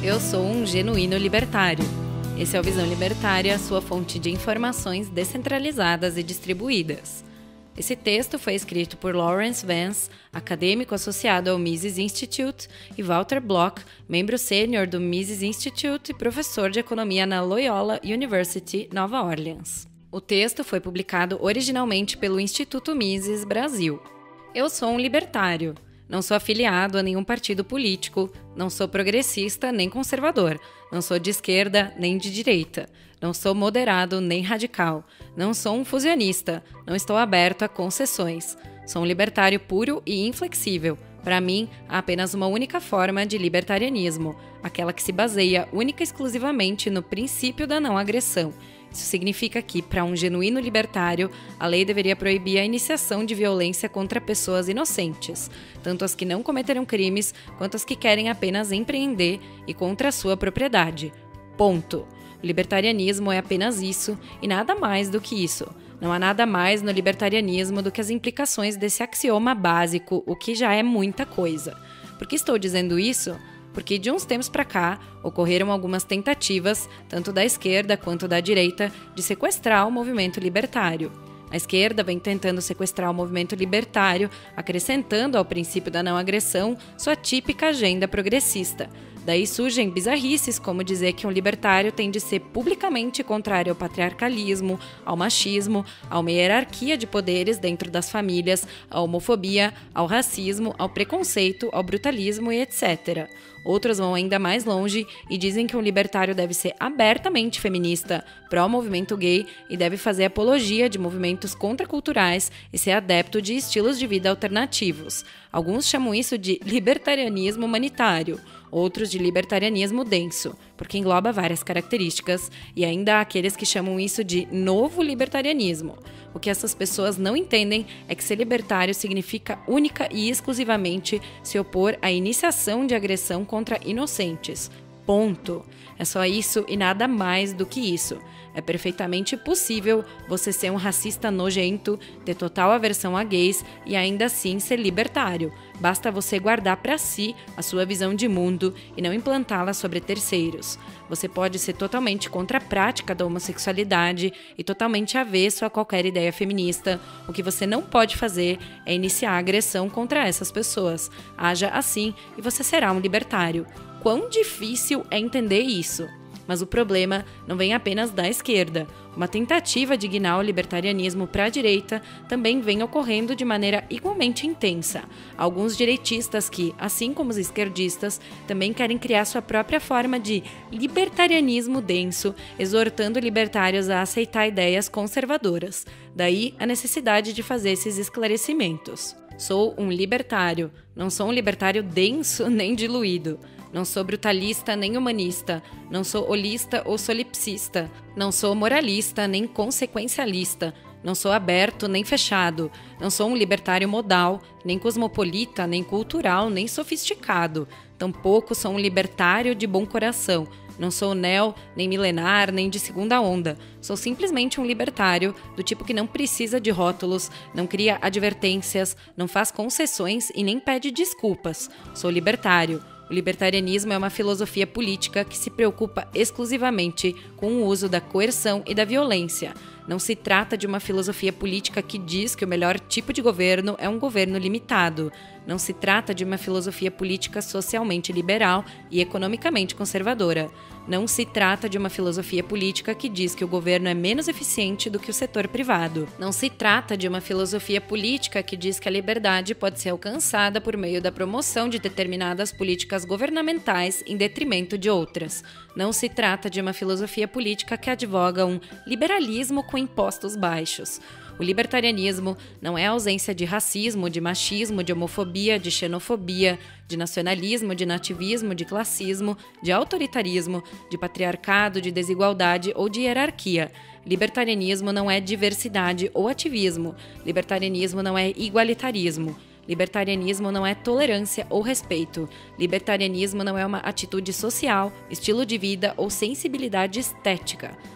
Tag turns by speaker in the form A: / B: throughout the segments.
A: Eu sou um genuíno libertário. Esse é o Visão Libertária, sua fonte de informações descentralizadas e distribuídas. Esse texto foi escrito por Lawrence Vance, acadêmico associado ao Mises Institute, e Walter Block, membro sênior do Mises Institute e professor de economia na Loyola University, Nova Orleans. O texto foi publicado originalmente pelo Instituto Mises Brasil. Eu sou um libertário. Não sou afiliado a nenhum partido político, não sou progressista nem conservador, não sou de esquerda nem de direita, não sou moderado nem radical, não sou um fusionista, não estou aberto a concessões. Sou um libertário puro e inflexível. Para mim, há apenas uma única forma de libertarianismo, aquela que se baseia única e exclusivamente no princípio da não agressão. Isso significa que, para um genuíno libertário, a lei deveria proibir a iniciação de violência contra pessoas inocentes, tanto as que não cometeram crimes, quanto as que querem apenas empreender e contra a sua propriedade. Ponto. O libertarianismo é apenas isso e nada mais do que isso. Não há nada mais no libertarianismo do que as implicações desse axioma básico, o que já é muita coisa. Por que estou dizendo isso? Porque de uns tempos para cá ocorreram algumas tentativas, tanto da esquerda quanto da direita, de sequestrar o movimento libertário. A esquerda vem tentando sequestrar o movimento libertário, acrescentando ao princípio da não agressão sua típica agenda progressista. Daí surgem bizarrices como dizer que um libertário tem de ser publicamente contrário ao patriarcalismo, ao machismo, a uma hierarquia de poderes dentro das famílias, à homofobia, ao racismo, ao preconceito, ao brutalismo e etc. Outros vão ainda mais longe e dizem que um libertário deve ser abertamente feminista, pró-movimento gay e deve fazer apologia de movimentos contraculturais e ser adepto de estilos de vida alternativos. Alguns chamam isso de libertarianismo humanitário, outros de libertarianismo denso, porque engloba várias características, e ainda há aqueles que chamam isso de novo libertarianismo. O que essas pessoas não entendem é que ser libertário significa única e exclusivamente se opor à iniciação de agressão contra inocentes. Ponto. É só isso e nada mais do que isso. É perfeitamente possível você ser um racista nojento, ter total aversão a gays e ainda assim ser libertário. Basta você guardar para si a sua visão de mundo e não implantá-la sobre terceiros. Você pode ser totalmente contra a prática da homossexualidade e totalmente avesso a qualquer ideia feminista. O que você não pode fazer é iniciar agressão contra essas pessoas. Haja assim e você será um libertário. Quão difícil é entender isso? Mas o problema não vem apenas da esquerda. Uma tentativa de guinar o libertarianismo para a direita também vem ocorrendo de maneira igualmente intensa. Alguns direitistas que, assim como os esquerdistas, também querem criar sua própria forma de libertarianismo denso, exortando libertários a aceitar ideias conservadoras. Daí a necessidade de fazer esses esclarecimentos. Sou um libertário, não sou um libertário denso nem diluído. Não sou brutalista nem humanista, não sou holista ou solipsista, não sou moralista nem consequencialista, não sou aberto nem fechado, não sou um libertário modal, nem cosmopolita, nem cultural, nem sofisticado. Tampouco sou um libertário de bom coração. Não sou neo, nem milenar, nem de segunda onda. Sou simplesmente um libertário, do tipo que não precisa de rótulos, não cria advertências, não faz concessões e nem pede desculpas. Sou libertário. O libertarianismo é uma filosofia política que se preocupa exclusivamente com o uso da coerção e da violência. Não se trata de uma filosofia política que diz que o melhor tipo de governo é um governo limitado. Não se trata de uma filosofia política socialmente liberal e economicamente conservadora. Não se trata de uma filosofia política que diz que o governo é menos eficiente do que o setor privado. Não se trata de uma filosofia política que diz que a liberdade pode ser alcançada por meio da promoção de determinadas políticas governamentais em detrimento de outras. Não se trata de uma filosofia política que advoga um liberalismo com impostos baixos. O libertarianismo não é a ausência de racismo, de machismo, de homofobia, de xenofobia, de nacionalismo, de nativismo, de classismo, de autoritarismo, de patriarcado, de desigualdade ou de hierarquia. Libertarianismo não é diversidade ou ativismo. Libertarianismo não é igualitarismo. Libertarianismo não é tolerância ou respeito. Libertarianismo não é uma atitude social, estilo de vida ou sensibilidade estética.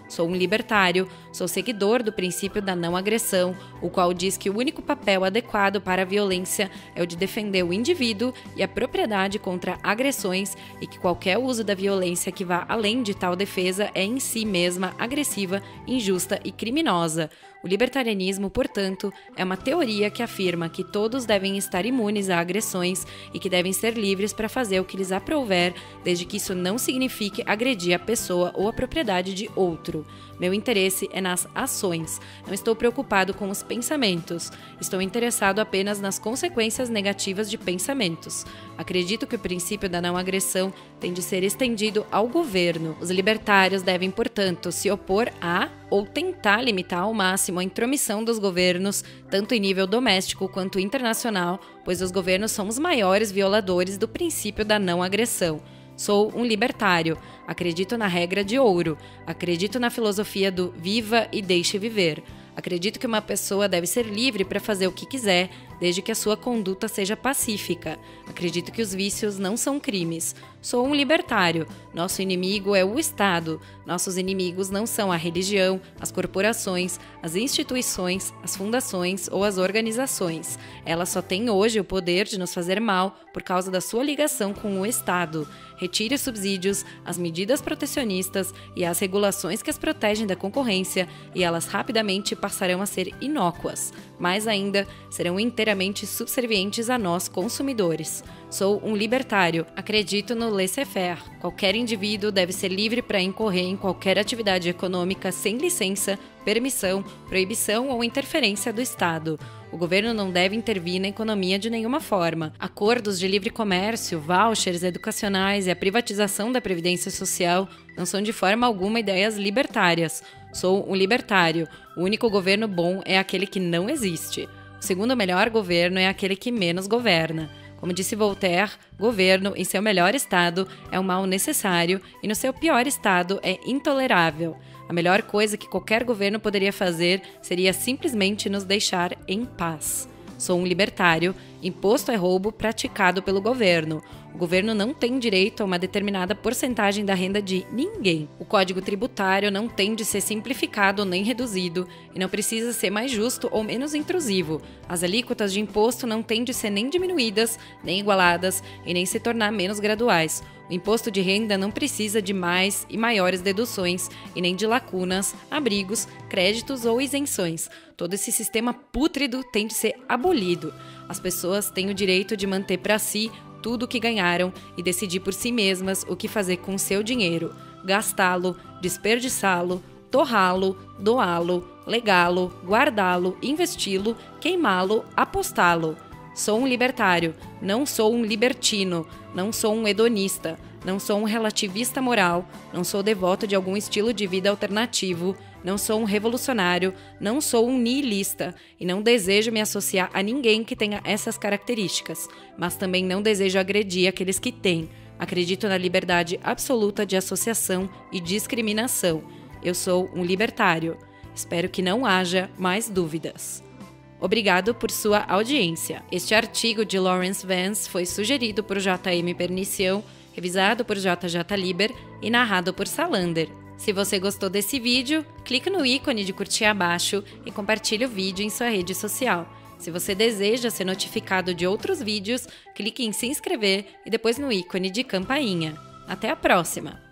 A: Sou um libertário, sou seguidor do princípio da não agressão, o qual diz que o único papel adequado para a violência é o de defender o indivíduo e a propriedade contra agressões e que qualquer uso da violência que vá além de tal defesa é em si mesma agressiva, injusta e criminosa. O libertarianismo, portanto, é uma teoria que afirma que todos devem estar imunes a agressões e que devem ser livres para fazer o que lhes aprouver, desde que isso não signifique agredir a pessoa ou a propriedade de outro. Meu interesse é nas ações. Não estou preocupado com os pensamentos. Estou interessado apenas nas consequências negativas de pensamentos. Acredito que o princípio da não agressão tem de ser estendido ao governo. Os libertários devem, portanto, se opor a ou tentar limitar ao máximo a intromissão dos governos, tanto em nível doméstico quanto internacional, pois os governos são os maiores violadores do princípio da não agressão. Sou um libertário, acredito na regra de ouro, acredito na filosofia do viva e deixe viver. Acredito que uma pessoa deve ser livre para fazer o que quiser, desde que a sua conduta seja pacífica. Acredito que os vícios não são crimes. Sou um libertário. Nosso inimigo é o Estado. Nossos inimigos não são a religião, as corporações, as instituições, as fundações ou as organizações. Elas só têm hoje o poder de nos fazer mal por causa da sua ligação com o Estado. Retire os subsídios, as medidas protecionistas e as regulações que as protegem da concorrência e elas rapidamente passarão a ser inócuas. Mais ainda, serão inteiramente subservientes a nós, consumidores. Sou um libertário. Acredito no laissez-faire. Qualquer indivíduo deve ser livre para incorrer em qualquer atividade econômica sem licença, permissão, proibição ou interferência do Estado. O governo não deve intervir na economia de nenhuma forma. Acordos de livre comércio, vouchers educacionais e a privatização da previdência social não são de forma alguma ideias libertárias. Sou um libertário. O único governo bom é aquele que não existe. O segundo melhor governo é aquele que menos governa. Como disse Voltaire, governo, em seu melhor estado, é um mal necessário e no seu pior estado é intolerável. A melhor coisa que qualquer governo poderia fazer seria simplesmente nos deixar em paz. Sou um libertário. Imposto é roubo praticado pelo governo. O governo não tem direito a uma determinada porcentagem da renda de ninguém. O Código Tributário não tem de ser simplificado nem reduzido e não precisa ser mais justo ou menos intrusivo. As alíquotas de imposto não têm de ser nem diminuídas, nem igualadas e nem se tornar menos graduais. O imposto de renda não precisa de mais e maiores deduções e nem de lacunas, abrigos, créditos ou isenções. Todo esse sistema pútrido tem de ser abolido. As pessoas têm o direito de manter para si tudo o que ganharam e decidir por si mesmas o que fazer com o seu dinheiro, gastá-lo, desperdiçá-lo, torrá-lo, doá-lo, legá-lo, guardá-lo, investi-lo, queimá-lo, apostá-lo. Sou um libertário, não sou um libertino, não sou um hedonista, não sou um relativista moral, não sou devoto de algum estilo de vida alternativo, não sou um revolucionário, não sou um nihilista e não desejo me associar a ninguém que tenha essas características, mas também não desejo agredir aqueles que têm. Acredito na liberdade absoluta de associação e discriminação. Eu sou um libertário. Espero que não haja mais dúvidas. Obrigado por sua audiência. Este artigo de Lawrence Vance foi sugerido por J.M. Pernicião, revisado por J.J. Liber e narrado por Salander. Se você gostou desse vídeo, clique no ícone de curtir abaixo e compartilhe o vídeo em sua rede social. Se você deseja ser notificado de outros vídeos, clique em se inscrever e depois no ícone de campainha. Até a próxima!